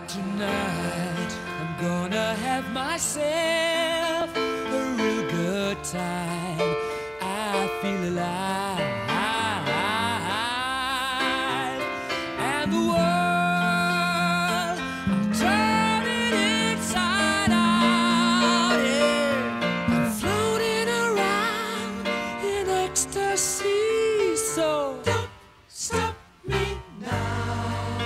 Tonight I'm gonna have myself a real good time. I feel alive, and the world, I'll turn it inside out. Yeah. I'm floating around in ecstasy, so don't stop me now.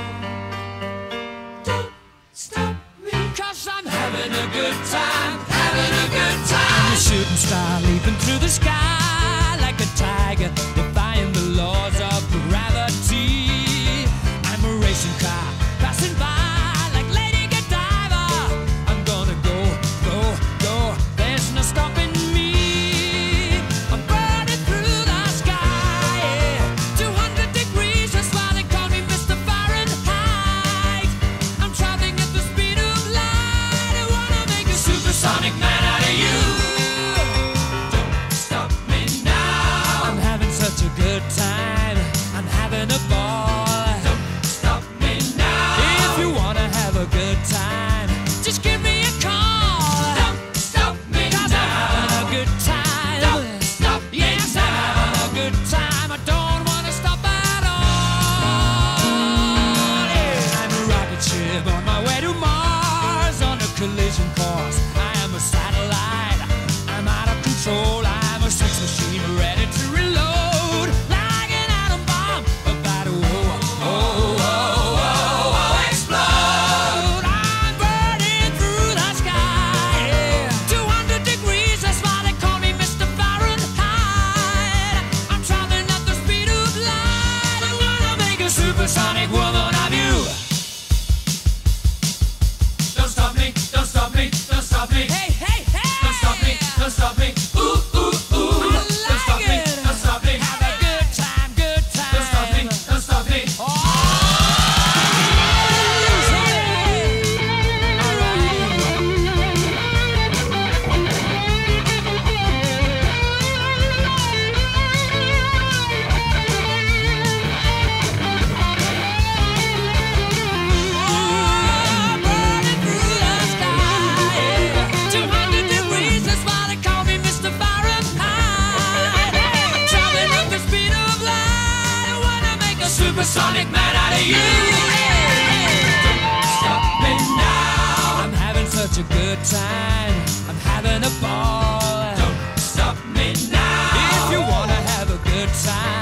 I'm having a good time, having a good time. I'm a shooting star leaping through the sky like a tiger, defying the laws of gravity. I'm a racing car passing by like Lady Godiva. I'm gonna go, go, go. There's no stopping me. I'm burning through the sky, yeah. 200 degrees, that's why they call me Mr. Fahrenheit. I'm traveling at the speed of light. I wanna make a supersonic man out of you. Don't stop me now. I'm having such a good time. I'm having a ball. Don't stop me now. If you wanna have a good time, just give me a call. Don't stop me now. 'Cause I'm having a good time. Don't stop me now. Yes, I'm having a good time. I don't wanna stop at all. Yeah. I'm a rocket ship on my way to Mars on a collision course. I am a satellite. I'm out of control. I'm a sex machine ready to reload, like an atom bomb about to explode. I'm burning through the sky, yeah. 200 degrees, that's why they call me Mr. Fahrenheit. I'm traveling at the speed of light. I wanna make a supersonic woman of you. Don't stop me, don't stop me, don't stop me. Hey, hey, hey! Don't stop me, don't stop me. Ooh, ooh, ooh. Don't stop me, don't stop me. Have a good time, good time. Don't stop me, don't stop me. Oh! Burning through the sky, 200 degrees, that's why they call me Mr. Fahrenheit. I'm traveling at the speed of light. I wanna make a supersonic man out of you. Don't stop me now. I'm having such a good time. I'm having a ball. Don't stop me now. If you wanna have a good time,